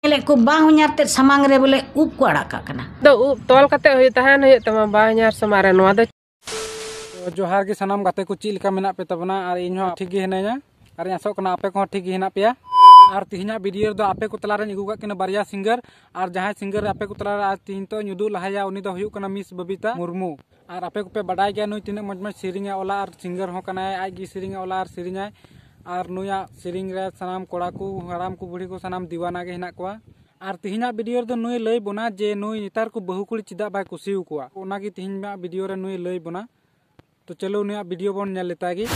को बाहुन्यारते सामांग रे बोले उप को अड़ा काकना दो उप तोल कते होय तहन होय तमा बाहुन्यार समारे नवा दो जोहार के सनाम गाते को चील का मेना पे तबना और इन हो ठीक गे हेनाया और आसो कना आपे को ठीक गे हेना पेया और तिहिना वीडियो दो आपे को तला रे अगु का बारिया सिंगर और जहां सिंगर आपे को तला रे तीन तो युदु लहाया उनी दो हुयु कना मिस बबीता मुर्मू और आपे को पे बडाय गया नुई तिना मज मज सेरिंगा ओला और सिंगर हो कना आज गी सेरिंगा ओला और सेरिंगा और नुया सेरिंग रे सनाम कोड़ा को हराम को बुढ़ी को सनाम दीवाना गे हेना कोआ और तिहिना वीडियो दो नुई लई बोना जे नुई नेतार को बहु कुड़ी चिदा बाय कुसिउ कोआ ओना गी तिहिना वीडियो रे नुई लई बोना तो चलो नुया वीडियो बन नेल लेता गी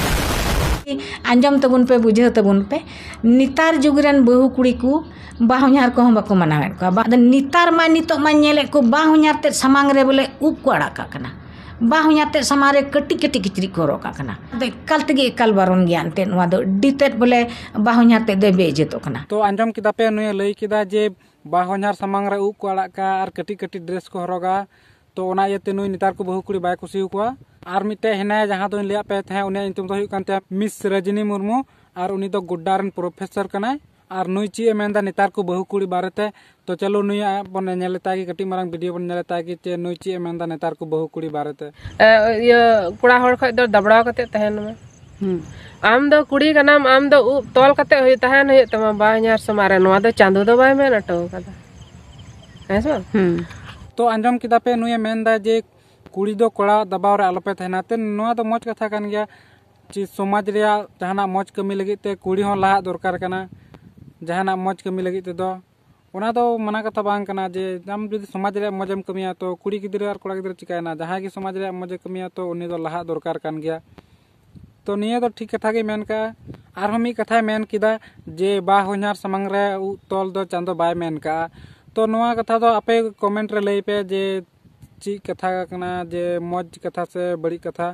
आंजम तबुन पे बुझे तबुन पे नितार जुगरन बहु कुड़ी को बाहुन्यार को बाको मनावे को नितार मा नितो मा नेले को बाहुन्यार ते सामांग रे बोले उप को अड़ा काकना बाहुन्यार ते समारे कटी कटी किचरी को रोका कना एकाल तेगे एकाल बारन ज्ञान ते नवा दो डिते बोले बाहुन्यार ते दे बेजेतो कना तो आंजम किदा पे नुया लई किदा जे बाहुन्यार सामांग रे उप को अड़ा का और कटी कटी ड्रेस को हरोगा तो ओना येते नुई नितार को बहु कुड़ी बाय कुसिउ को और मिटे हेना जहां दो लिया पे थे उनी इंतुम दो हुयु कानते मिस रजनी मुर्मू और उनी दो गुड्डारन प्रोफेसर कनाय और नुई ची मेंदा नेतार को बहु कुड़ी बारेते तो चलो नुई बन नेलेता की कटी मारंग वीडियो बन नेलेता की चे नुई ची मेंदा नेतार को बहु कुड़ी बारेते ये कुड़ा हड़ खय दो दबड़ा कते तहन में आम दो कुड़ी कनाम आम दो उप तोल कते होय तहन होय तमा बाहुन्यार समारे नवा दो चांदो दो बाय में नटो कदा ऐसा तो आंजम किदा पे नुई मेंदा जे कुड़ी दो कोड़ा दबाव रे आलोपे थेना ते नोआ दो मौज कथा कान गया ची समाज रे जहाना मौज कमी लगी ते कुड़ी हो लाहा दरकार कना जहाना मौज कमी लगी ते दो ओना दो मना कथा बांग कना जे हम जदि समाज रे मौजम कमिया तो कुड़ी गिदरे और कोड़ा गिदरे चिकायना जहां की समाज रे मौज कमिया तो उनी दो लाहा दरकार कान गया तो निया दो ठीक कथा गे मेन का आर हम कथा मेन किदा जे बाहुन्यार समंग रे तोल दो चांदो बाय मेन का तो नोआ कथा दो आपे कमेंट रे लई पे जे ची कथा कना जे मौज कथा से बड़ी कथा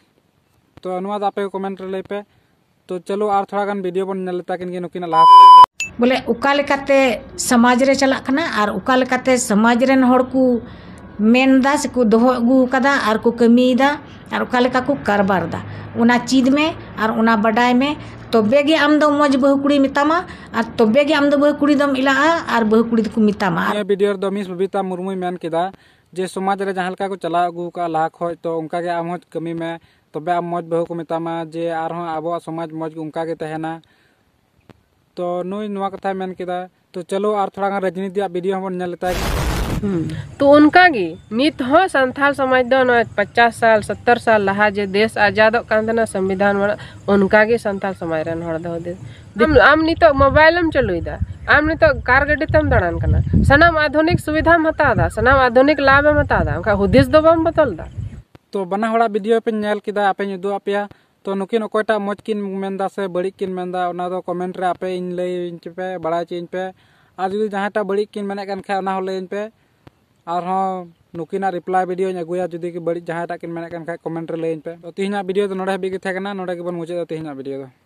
तो अनुवाद आपे कमेंट रे लई पे तो चलो और थोड़ा गन वीडियो बन नेलता किन नुकिना लास्ट बोले उका लेकाते समाज रे चला कना और उका लेकाते समाज रेन हड़ को मेनदा से को दोहो अगु कदा और को कमीदा और उका लेका को कारबार दा उना चीज में और उना बडाय में तबे गे आम दो मौज बहु कुड़ी मितामा और तबे गे आम दो बहु कुड़ी दम इला और बहु कुड़ी को मितामा ये वीडियो दो मिस बबीता मुर्मू मेन किदा जे समाज रे जहां लका को चला अगु का लाहा खय तो उनका के आम होज कमी में तबे आम मौज बहु को मितामा जे आरो आबो समाज मौज उनका के तहना तो नुई नुआ कथा मेन किदा तो चलो और थोड़ा रजनी दिया वीडियो हम नेल लेता तो उनका गी नित हो संथाल समाज दो 50 साल 70 साल लहा जे देश आजाद कांदना संविधान उनका गी संथाल समाज रन हड़ दो दे आम नितो मोबाइलम चलुइदा आम नितो कार गड्डी तम दड़ान कना सनाम आधुनिक सुविधा मता दा सनाम आधुनिक लाभ मता दा उनका हुदिस दो बम बतल दा तो बना हड़ा वीडियो पे नेल किदा आपे युदु आपया तो नुकिन ओकोटा मौज किन मेंदा से बड़ी किन मेंदा ओना दो कमेंट रे आपे इन लई इन पे बड़ा चीन पे और जदि जहांटा बड़ी किन मेने कन खा ओना हो लई इन पे और हां नुकिना रिप्लाई वीडियो अगुया जदि कि बड़ी जहांटा किन मेने कन खा कमेंट रे लई इन पे तो तिहिना वीडियो तो नोडे हबी के थे कना नोडे के बन मुचे तो तिहिना वीडियो दो।